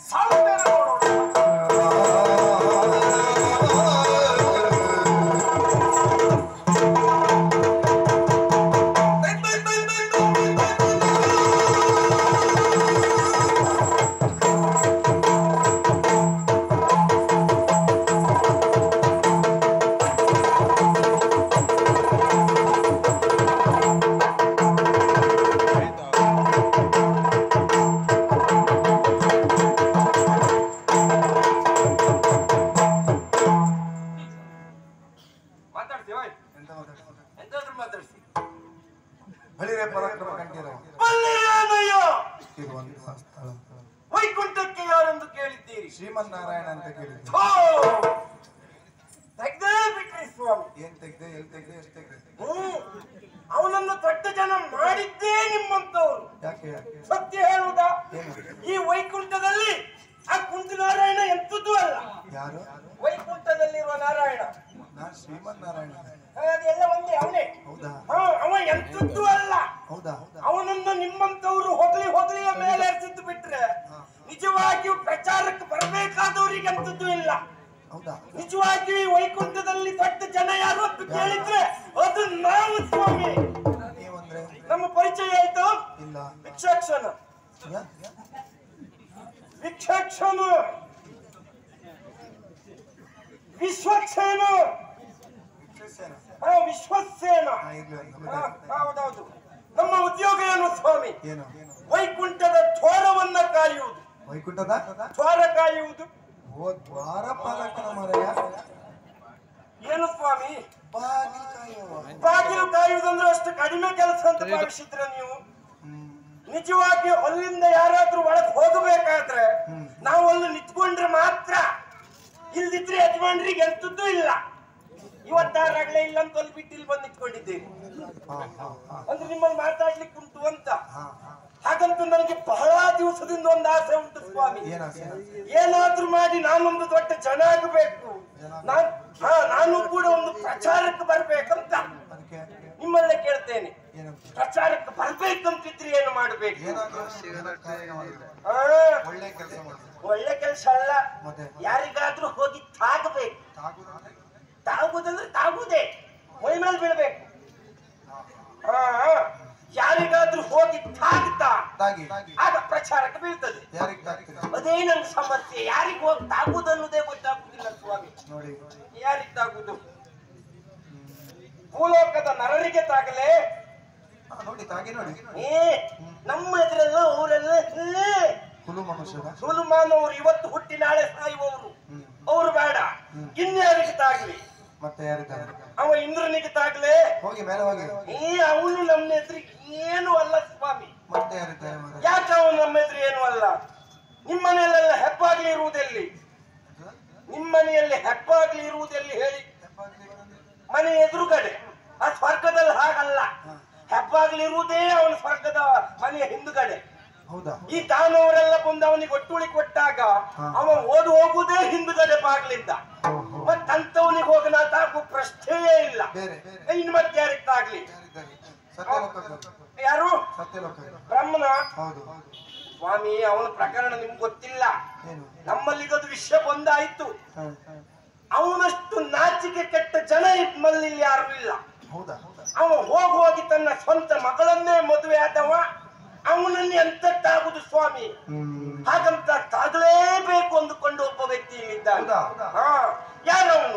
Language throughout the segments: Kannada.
ವೈಕುಂಠಕ್ಕೆ ಯಾರೆಂದು ಕೇಳಿದ್ದೀರಿ? ಶ್ರೀಮನ್ನಾರಾಯಣ ಅಂತ ಕೇಳಿದ್ದೀರಿ. ತೆಗ್ದೇ ಬಿಟ್ರಿ ಸ್ವಾಮಿ. ಏನ್ ತೆಗ್ದೆ, ಎಲ್ಲಿ ತೆಗ್ದೆ, ಎಷ್ಟು ತೆಗ್ದೆ? ಅವನನ್ನು ದೊಡ್ಡ ಜನ ಮಾಡಿದ್ದೇ ನಿಮ್ಮಂತವ್ರು. ಯಾಕೆ? ಸತ್ಯ ಹೇಳುವುದಾ? ಈ ವೈಕುಂಠದಲ್ಲಿ ಆ ಕುಂತಿನಾರಾಯಣ ಎಂತದ್ದು ಅಲ್ಲ. ಯಾರು? ವೈಕುಂಠದಲ್ಲಿರುವ ನಾರಾಯಣ. ನಾನ್ ಶ್ರೀಮನ್ನಾರಾಯಣ. ಅದೆಲ್ಲ ಒಂದೇ, ಅವನೇ. ಹೌದಾ? ಅವ ಎಂತದ್ದು ಅಲ್ಲ. ಹೌದಾ? ಅವನನ್ನು ನಿಮ್ಮಂತವ್ರು ಹೊಗಳಿಯ ಮೇಲೆ ಎರ್ಸಿದ್ದು ಬಿಟ್ರೆ ನಿಜವಾಗಿಯೂ ಪ್ರಚಾರಕ್ಕೆ ಬರಬೇಕಾದವರಿಗೆ ಎಂತದ್ದು ಇಲ್ಲ. ಹೌದಾ? ನಿಜವಾಗಿಯೂ ಈ ವೈಕುಂಠದಲ್ಲಿ ದೊಡ್ಡ ಜನ ಯಾರು ಅಂತ ಕೇಳಿದ್ರೆ ಅದು ನಾವು ಸ್ವಾಮಿ. ನೀವಂದ್ರೆ? ನಮ್ಮ ಪರಿಚಯ ಆಯ್ತು? ಇಲ್ಲ. ವಿಕ್ಷಕ್ಷಣ ವಿಕ್ಷಕ್ಷಣ ವಿಶ್ವಕ್ಷೇನ ವಿಶ್ವಸೇನ. ಹೌದೌದು. ನಮ್ಮ ಉದ್ಯೋಗ ಏನು ಸ್ವಾಮಿ? ಏನು? ವೈಕುಂಠದ ದ್ವಾರವನ್ನ ಕಾಯುವುದು. ವೈಕುಂಠದ ದ್ವಾರ ಕಾಯುವುದು. ಓ, ದ್ವಾರ ಪಾಲಕನ ಮರೆಯ. ಏನು ಸ್ವಾಮಿ? ಬಾಗಿಲು ಕಾಯುವ. ಬಾಗಿಲು ಕಾಯುವುದಂದ್ರೆ ಅಷ್ಟು ಕಡಿಮೆ ಕೆಲಸ ಅಂತ ಭಾವಿಸಿದ್ರ ನೀವು? ನಿಜವಾಗಿ ಅಲ್ಲಿಂದ ಯಾರಾದ್ರೂ ಒಳಗೆ ಹೋಗಬೇಕಾದ್ರೆ ನಾವು ಅಲ್ಲಿ ನಿಂತ್ಕೊಂಡ್ರೆ ಮಾತ್ರ. ಇಲ್ದಿದ್ರೆ ಯಜಮಾನ್ರಿಗೆ ಎಂತದ್ದು ಇಲ್ಲ. ಇವತ್ತಾರಾಗ್ಲೇ ಇಲ್ಲ ಅಂತ ಅಲ್ಲಿ ಬಿಟ್ಟು ಇಲ್ಲಿ ಬಂದು ನಿಂತ್ಕೊಂಡಿದ್ದೇನೆ ಅಂದ್ರೆ ನಿಮ್ಮಲ್ಲಿ ಮಾತಾಡ್ಲಿಕ್ಕೆ ಉಂಟು ಅಂತ. ಹಾಗಂತ ನನಗೆ ಬಹಳ ದಿವಸದಿಂದ ಒಂದು ಆಸೆ ಉಂಟು ಸ್ವಾಮಿ. ಏನಾದ್ರೂ ಮಾಡಿ ನಾನೊಂದು ದೊಡ್ಡ ಜನ ಆಗಬೇಕು. ನಾನು ಕೂಡ ಒಂದು ಪ್ರಚಾರಕ್ಕೆ ಬರ್ಬೇಕಂತ ನಿಮ್ಮಲ್ಲೇ ಕೇಳ್ತೇನೆ. ಪ್ರಚಾರಕ್ಕೆ ಬರ್ಬೇಕಂತಿದ್ರೆ ಏನು ಮಾಡ್ಬೇಕು? ಒಳ್ಳೆ ಕೆಲಸ ಅಲ್ಲ, ಯಾರಿಗಾದ್ರೂ ಹೋಗಿ ತಾಗಬೇಕು. ತಾಗುದಂದ್ರೆ ತಾಗುದೇ ಮೈ ಮೇಲೆ ಬೀಳ್ಬೇಕು. ಯಾರಿಗಾದ್ರೂ ಹೋಗಿ ತಾಗ್ತಾ ಆಗ ಪ್ರಚಾರಕ್ಕೆ ಬೀಳ್ತದೆ. ಅದೇ ನನ್ನ ಸಮಸ್ಯೆ. ಯಾರಿಗೆ ಹೋಗಿ ತಾಗುದನ್ನುದೇ ಗೊತ್ತಾಗುದಿಲ್ಲ ಸ್ವಾಮಿ. ಯಾರಿಗೆ ತಾಗುದು? ಭೂಲೋಕದ ನರರಿಗೆ ತಾಗಲೇ ನಮ್ಮ ಎದುರೆಲ್ಲ ಅವರೆಲ್ಲ ಸುಲುಮಾನವರು ಇವತ್ತು ಹುಟ್ಟಿ ನಾಳೆ ಸಾಯುವವರು. ಅವರು ಬೇಡ, ಇನ್ಯಾರಿಗೆ ತಾಗ್ಲಿ? ಮತ್ತೆ ಅವ ಇಂದ್ರನಿಗೆ ತಾಗ್ಲೇ ಹೋಗಿ ಮೇಲೆ ಹೋಗಿ. ಅವನು ನಮ್ಮ ಎದುರಿಗೆ ಏನು ಅಲ್ಲ ಸ್ವಾಮಿ. ಮತ್ತೆ ಯಾಕೆ ಅವನು ನಮ್ಮ ಎದುರು ಏನು ಅಲ್ಲ? ನಿಮ್ಮನೆಯಲ್ಲೆಲ್ಲ ಹೆಪ್ಪಾಗ್ಲಿ ಇರುವುದೆಲ್ಲಿ? ನಿಮ್ಮನೆಯಲ್ಲಿ ಹೆಪ್ಪಾಗ್ಲಿ ಇರುವುದೆಲ್ಲಿ ಹೇಳಿ? ಮನೆ ಎದುರುಗಡೆ. ಆ ಸ್ವರ್ಗದಲ್ಲಿ ಹಾಗಲ್ಲ. ಹೆಪ್ಪಾಗ್ಲಿ ಇರುವುದೇ ಅವನ ಸ್ವರ್ಗದ ಮನೆಯ ಹಿಂದುಗಡೆ. ಈ ದಾನವರೆಲ್ಲ ಬಂದು ಅವನಿಗೆ ಒಟ್ಟುಳಿ ಕೊಟ್ಟಾಗ ಅವ ಓದು ಹೋಗುವುದೇ ಹಿಂದುಗಡೆ ಬಾಗ್ಲಿಂದ. ಮತ್ತಂತವನಿಗೆ ಹೋಗನ ತಾಗು ಪ್ರಶ್ನೆಯೇ ಇಲ್ಲ. ಇನ್ ಮತ್ತೆ ಯಾರಿಗೆ ತಾಗ್ಲಿ? ಯಾರು? ಬ್ರಹ್ಮನ ಸ್ವಾಮಿ. ಅವನ ಪ್ರಕರಣ ನಿಮ್ಗೆ ಗೊತ್ತಿಲ್ಲ. ನಮ್ಮಲ್ಲಿಗದು ವಿಷಯ ಬಂದಾಯ್ತು. ಅವನಷ್ಟು ನಾಚಿಕೆ ಕೆಟ್ಟ ಜನ ನಮ್ಮಲ್ಲಿ ಯಾರು ಇಲ್ಲ. ಅವ ಹೋಗಿ ತನ್ನ ಸ್ವಂತ ಮಗಳನ್ನೇ ಮದುವೆ ಆದವ. ಅವನನ್ನು ಎಂತದ್ದಾಗುದು ಸ್ವಾಮಿ? ಹಾಗಂತ ತಾಗಲೇಬೇಕು ಅಂದುಕೊಂಡು ಒಬ್ಬ ವ್ಯಕ್ತಿ ಇಲ್ಲಿದ್ದಾನೆ. ಯಾರವನು?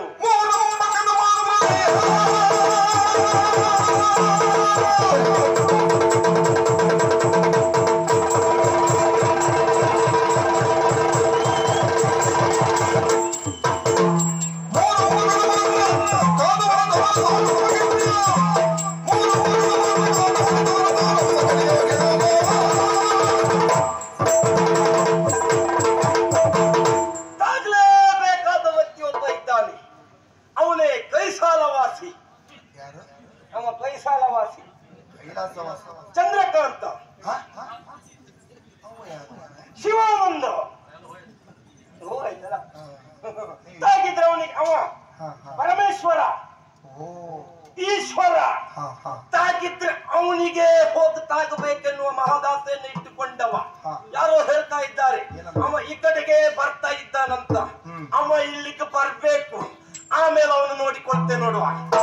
ಚಂದ್ರಕಾಂತ, ಶಿವಾನಂದ ತಾಗಿದ್ರೆ ಅವನಿಗೆ ಅವ ಪರಮೇಶ್ವರ, ಈಶ್ವರ ತಾಗಿದ್ರೆ ಅವನಿಗೆ ಹೋಗಿ ತಾಗಬೇಕೆನ್ನುವ ಮಹದಾಸೆಯನ್ನು ಇಟ್ಟುಕೊಂಡವ. ಯಾರೋ ಹೇಳ್ತಾ ಇದ್ದಾರೆ. ಅವ ಈ ಕಡೆಗೆ ಬರ್ತಾ ಇದ್ದಾನಂತ. ಅವ ಇಲ್ಲಿಗೆ ಬರ್ಬೇಕು, ಆಮೇಲೆ ಅವನು ನೋಡಿಕೊಳ್ತೆ ನೋಡುವ.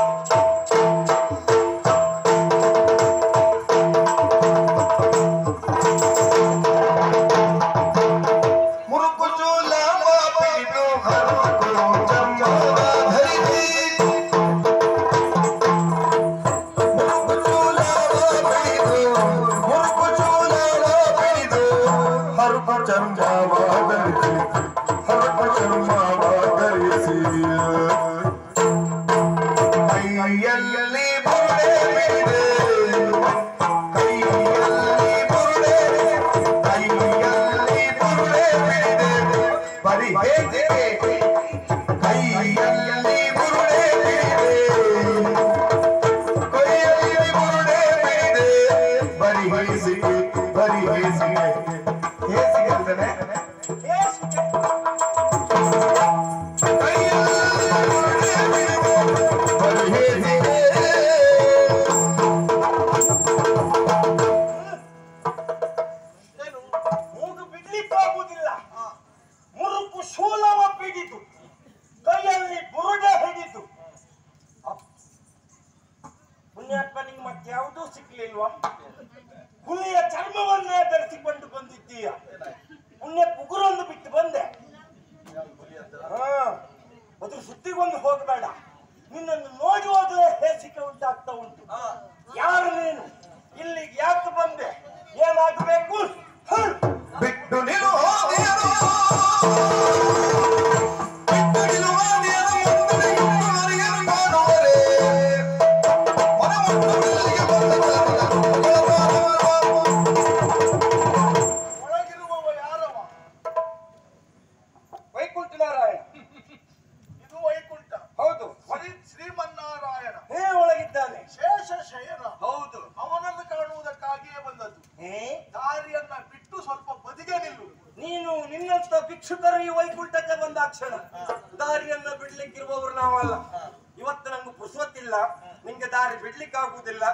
ಮತ್ಯಾವುದೂ ಸಿಕ್ಲಿಲ್ವಾ? ಹುಲಿಯ ಚರ್ಮವನ್ನೇ ಧರಿಸಿಕೊಂಡು ಬಂದಿದ್ದೀಯ. ಪುಣ್ಯ ಪುಗುರೊಂದು ಬಿಟ್ಟು ಬಂದೆ. ಅದ್ರ ಸುದ್ದಿಗೊಂದು ಹೋಗಬೇಡ. ನಿನ್ನನ್ನು ನೋಡುವಾಗಲೇ ಹೇಸಿಕೆ ಉಂಟಾಗ್ತಾ ಉಂಟು. ಯಾರು ನೀನು? ಇಲ್ಲಿಗೆ ಯಾಕೆ ಬಂದೆ? ಏನಾಗಬೇಕು? ಬಿಟ್ಟು ಭಿಕ್ಷುಕರು ಈ ವೈಕುಂಠಕ್ಕೆ ಬಂದಾಕ್ಷಣ ದಾರಿಯನ್ನ ಬಿಡ್ಲಿಕ್ಕಿರುವವರು ನಾವಲ್ಲ. ಇವತ್ತು ನಂಗೆ ಪುರ್ಸೊತ್ತಿಲ್ಲ, ನಿಂಗೆ ದಾರಿ ಬಿಡ್ಲಿಕ್ಕೆ ಆಗುವುದಿಲ್ಲ.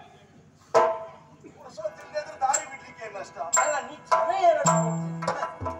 ಪುರ್ಸೊತ್ತಿಲ್ಲದೆ ದಾರಿ ಬಿಡ್ಲಿಕ್ಕೆ ನಷ್ಟ ಅಲ್ಲ. ನೀ ಜನ